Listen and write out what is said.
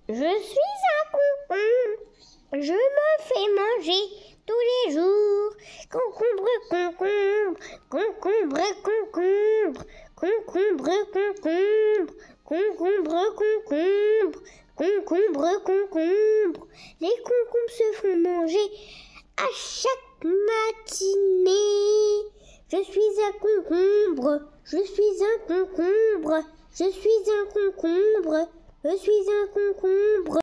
Je suis un concombre. Je me fais manger tous les jours. Concombre, concombre, concombre, concombre, concombre, concombre, concombre, concombre, concombre, concombre. Les concombres se font manger à chaque matinée. Je suis un concombre, je suis un concombre, je suis un concombre, je suis un concombre.